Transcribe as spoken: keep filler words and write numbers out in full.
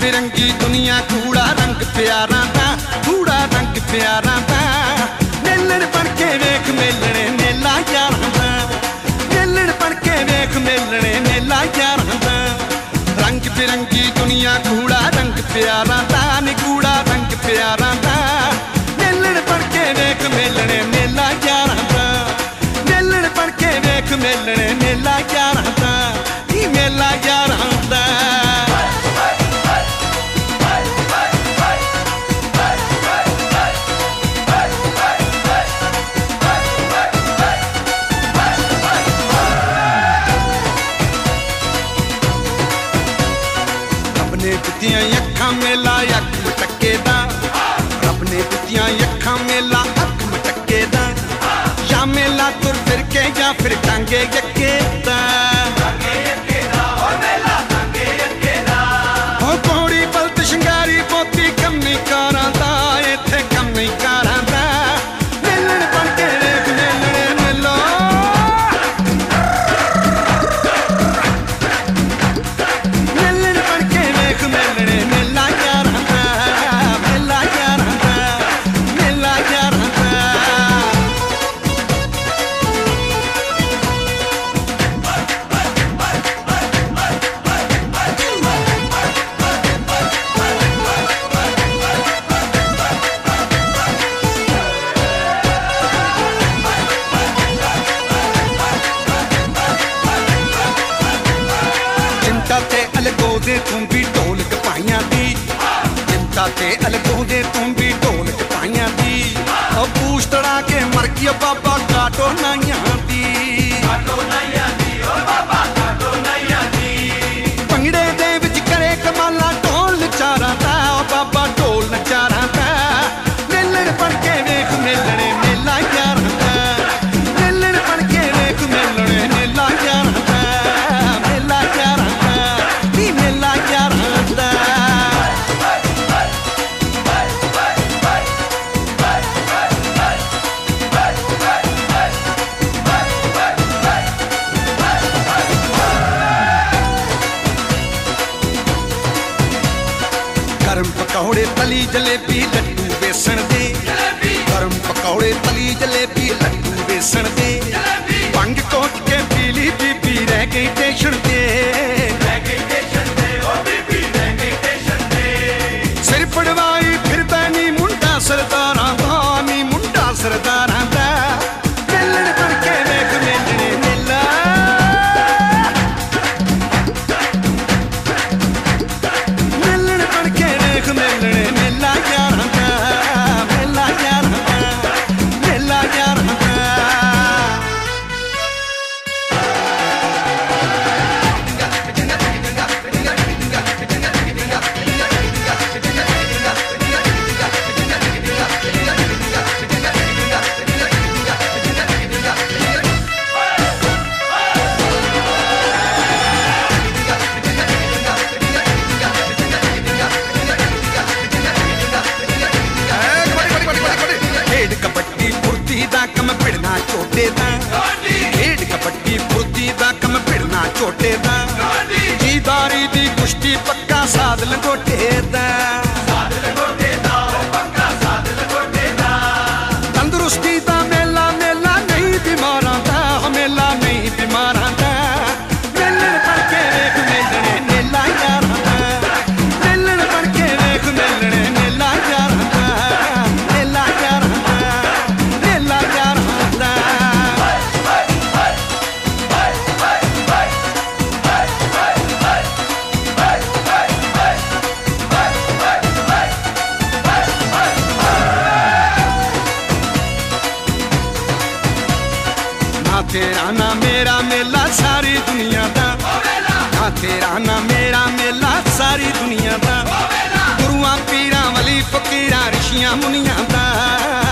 बिरंगी दुनिया कूड़ा रंग प्यारा दा, कूड़ा रंग प्यारा दा। मेलण बन के वेख मेलणे मेला यारां दा, मेलण बन के वेख मेलणे मेला यारां दा। रंग बिरंगी दुनिया कूड़ा रंग प्यारा दा, नी कूड़ा रंग प्यारा दा। मेलण बन के वेख मेलणे मेला यारां दा, मेलण बन के वेख मेलणे मेला यारां दा, नी मेला यारां दा। दित्तियां अखां मेला अख मटके दा, रब ने दित्तियां अखां मेला अख मटके दा। या मेला तुर फिर के या फिर टांगे यक्के दा, हो पौड़ी बलत शंगारी पोती कमी कारां दा, इत्थे कमी कारां दा। मेलण बन के वेख मेलणे मेलो, मेलण बन के वेख मेलणे मेला यारां दा, मेला यारां दा, मेला यारां दा। चिंता ते अलगोदे तूं भी ढोलक पाइयां दी, चिंता ते अलगोदे तूं भी ढोलक पाइयां दी। ओ पूछ तड़ा के मर गया बाबा काटो नाइयां दी, भंगड़े दे विच करे कमाला ढोल नचारा दा, ओ बाबा ढोल नचारा दा। मेलण बन के वेख मेलणे मेला यारां दा, मेलण बन के वेख मेलणे मेला यारां दा, मेला यारां दा, नी मेला यारां दा। गरम पकौड़े तली जलेबी लड्डू बेसन दे, गरम पकौड़े तली जलेबी लड्डू बेसन दे। भंग कोट के पीली बीबी रह गई टेशन दे, सिर पड़वाई फिरदा नी मुंडा सरदारां दा, नी मुंडा सरदारां दा। मेलण बन के वेख मेलणे मेला, मेलण बन के वेख मेलणे मेला यारां दा, मेला यारां दा, मेला यारां दा। खेड कबड्डी फुर्ती दा कम भिड़ना चोटे दा, खेड कबड्डी फुर्ती दा कम भिड़ना चोटे दा। जीदारी दी कुश्ती पक्का साध लंगोटे दा, तंदुरुस्ती दा मेला मेला नहीं बीमारां दा, मेला नहीं बीमारां दा। मेलण बन के वेख मेलणे मेला यारां दा, मेलण बन के वेख मेलणे मेला यारां दा, मेला यारां दा, मेला यारां दा। ना तेरा ना मेरा मेला सारी दुनिया दा, ना तेरा ना मेरा मेला सारी दुनिया दा। गुरुआं पीरां वली फकीरां ऋषियां मुनियां दा।